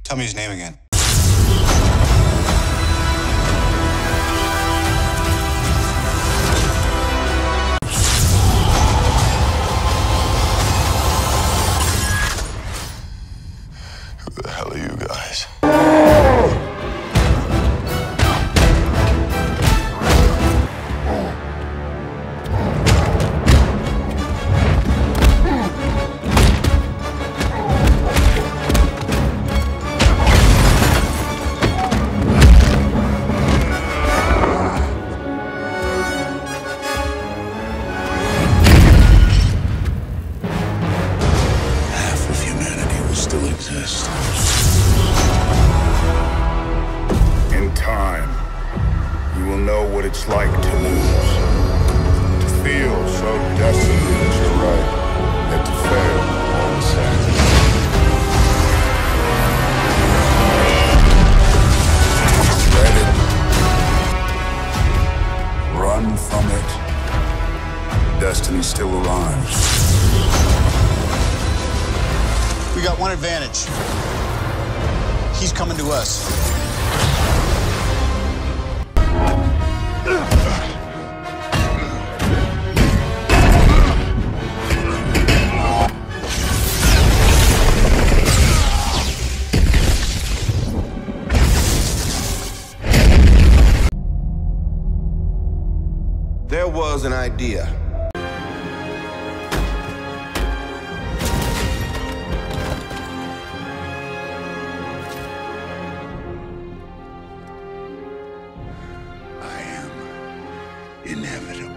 Tell me his name again. Who the hell are you guys? Still exist. In time, you will know what it's like to lose. To feel so desperately that you're right, yet to fail all the same. Dread it. Run from it. Destiny still arrives. We got one advantage. He's coming to us. There was an idea. Inevitable.